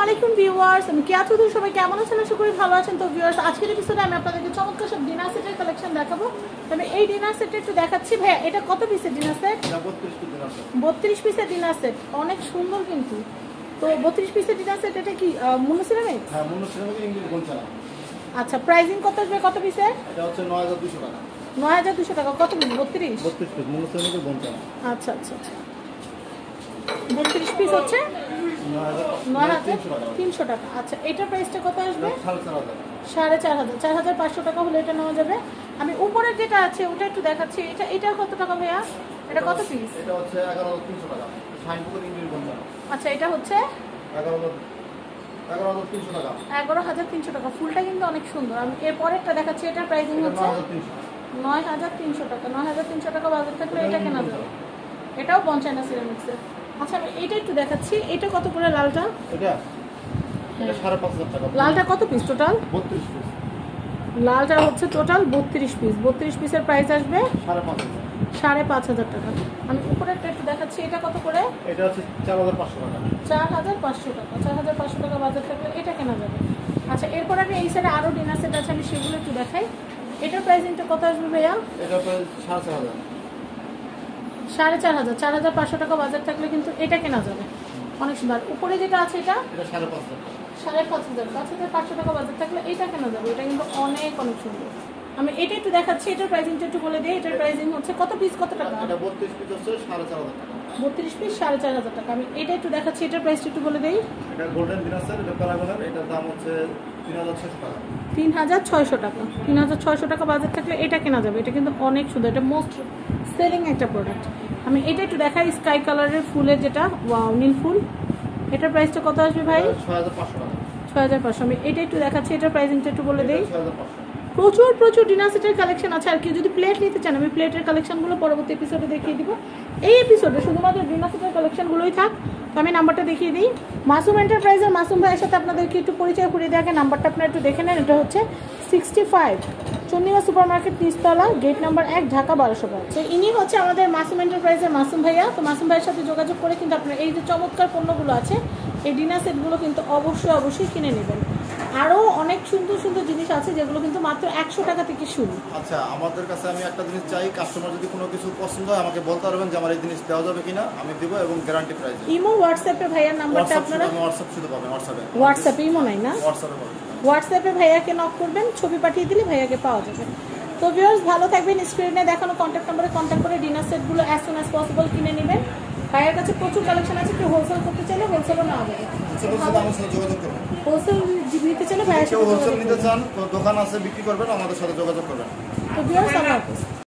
আলাইকুম ভিউয়ার্স, আমি কিয়া চৌধুরী। সবাই কেমন আছেন? আশা করি ভালো আছেন। তো ভিউয়ার্স, আজকের এপিসোডে আমি আপনাদেরকে চমৎকার সব ডিনার সেটের কালেকশন দেখাবো। তবে এই ডিনার সেটটা একটু দেখাচ্ছি। ভাইয়া, এটা কত পিসের ডিনার সেট? 32 পিসের ডিনার সেট, অনেক সুন্দর কিন্তু। তো 32 পিসের ডিনার সেট, এটা কি মনোসিরামিক? হ্যাঁ, মনোসিরামিক ইংলিশ গোলচারা। আচ্ছা, প্রাইসিং কত আসবে? কত পিসের? এটা হচ্ছে 9200 টাকা। 9200 টাকা। কত পিস? 32 পিস মনোসিরামিক গোলচারা। আচ্ছা আচ্ছা আচ্ছা, 32 পিস হচ্ছে 9300 টাকা। আচ্ছা, এটার প্রাইসটা কত আসবে? 4500। 4500 টাকা হলে এটা নেওয়া যাবে। আমি উপরের যেটা আছে ওটা একটু দেখাচ্ছি। এটা কত টাকা ভাইয়া? এটা কত পিস? এটা হচ্ছে 11300 টাকা। শাইনপুকুর ইংলিশ গোলচারা। আচ্ছা, এটা হচ্ছে 11300 টাকা। 11300 টাকা। ফুলটা কিন্তু অনেক সুন্দর। আমি এরপরেরটা দেখাচ্ছি। এটার প্রাইসিং হচ্ছে 9300 টাকা। 9300 টাকা বাজার থাকলে এটা কেনা যাবে। এটাও পঞ্চায়না সিরামিক্সের। আচ্ছা, আমি এটা একটু দেখাচ্ছি। এটা কত করে লালটা? এটা 5500 টাকা। লালটা কত পিস টোটাল? 32 পিস। লালটা হচ্ছে টোটাল 32 পিস। 32 পিসের প্রাইস আসবে 5500 টাকা। আমি উপরেরটা একটু দেখাচ্ছি। এটা কত করে? এটা হচ্ছে 4500 টাকা। 4500 টাকা। 4500 টাকা বাজার থাকলে এটা কেনা যাবে। আচ্ছা, এরপর আমি এই সাইডে আরো ডিনার সেট আছে, আমি সেগুলো একটু দেখাই। এটার প্রাইসিংটা কত আসবে ভাইয়া? এটা প্রায় 4500। 4500। 4500 টাকা বাজার থাকলে কিন্তু এটা কেনা যাবে। অনেক সুন্দর। উপরে যেটা আছে এটা 5500। 5500। 5500 টাকা বাজার থাকলে এটা কেনা যাবে। এটা কিন্তু অনেক অনেক সুন্দর। আমি এটা একটু দেখাচ্ছি। এটার প্রাইসিংটা একটু বলে দিই। এটার প্রাইসিং হচ্ছে কত পিস কত টাকা? এটা 32 পিস হচ্ছে 4500 টাকা। 32 পিস 4500 টাকা। আমি এটা একটু দেখাচ্ছি। এটার প্রাইসটা একটু বলে দেই। এটা গোল্ডেন ডিনার সেট, এটা প্যারাগনের, এটার দাম হচ্ছে 3600 টাকা। 3600 টাকা। 3600 টাকা বাজার থাকলে এটা কেনা যাবে। এটা কিন্তু অনেক সুন্দর। এটা মোস্ট সেলিং একটা প্রোডাক্ট। আমি এটা একটু দেখাই। স্কাই কালারের ফুলের যেটা, ওয়াও, নীল ফুল। এটার প্রাইসটা কত আসবে ভাই? 6500 টাকা। 6500। আমি এটা একটু দেখাচ্ছি। এটার প্রাইসিংটা একটু বলে দেই। 6500। প্রচুর ডিনার সেটের কালেকশন আছে। আর কেউ যদি প্লেট নিতে চান, আমি প্লেটের কালেকশনগুলো পরবর্তী এপিসোডে দেখিয়ে দিব। এই এপিসোডে শুধুমাত্র ডিনার সেটের কালেকশনগুলোই থাক। তো আমি নাম্বারটা দেখিয়ে দিই। মাসুম এন্টারপ্রাইজের মাসুম ভাইয়ের সাথে আপনাদেরকে একটু পরিচয় করিয়ে দেওয়া। নাম্বারটা আপনারা একটু দেখে নেন। এটা হচ্ছে 65 চন্ডিমা সুপার মার্কেট, নিচতলা, গেট নাম্বার 1, ঢাকা 1205। তো ইনি হচ্ছে আমাদের মাসুম এন্টারপ্রাইজের মাসুম ভাইয়া। তো মাসুম ভাইয়ের সাথে যোগাযোগ করে কিন্তু আপনারা এই যে চমৎকার পণ্যগুলো আছে, এই ডিনার সেটগুলো কিন্তু অবশ্যই কিনে নেবেন। আরও অনেক সুন্দর জিনিস আছে যেগুলো কিন্তু মাত্র 100 টাকা থেকে শুরু। আচ্ছা, আমাদের কাছে আমি একটা জিনিস চাই, কাস্টমার যদি কোনো কিছু পছন্দ হয় আমাকে বলতে পারবেন যে আমার এই জিনিস দেওয়া যাবে কিনা, আমি দিব এবং গ্যারান্টি প্রাইসে। ইমো, হোয়াটসঅ্যাপে ভাইয়ার নাম্বারটা আপনারা হোয়াটসঅ্যাপ শুধু পাবেন। হোয়াটসঅ্যাপে, ইমো নাই না? হোয়াটসঅ্যাপে ভাইয়াকে নক করবেন, ছবি পাঠিয়ে দিলে ভাইয়াকে পাওয়া যাবে। তো ভিউয়ার্স, ভালো থাকবেন। স্ক্রিনে দেখানো কন্ট্যাক্ট নাম্বারে কন্ট্যাক্ট করে ডিনার সেটগুলো অ্যাজ সুন অ্যাজ পসিবল কিনে নেবেন। ভাইয়ের কাছে প্রচুর কালেকশন আছে। কেউ হোলসেল করতে চাইলে হোলসেলও নেওয়া যাবে। হোলসেল নিতে চাইলে ভাইয়ের সাথে হোলসেল নিতে চান, দোকান আছে বিক্রি করবেন, আমাদের সাথে যোগাযোগ করবেন। তো ভিউয়ার্স, আল্লাহ হাফেজ।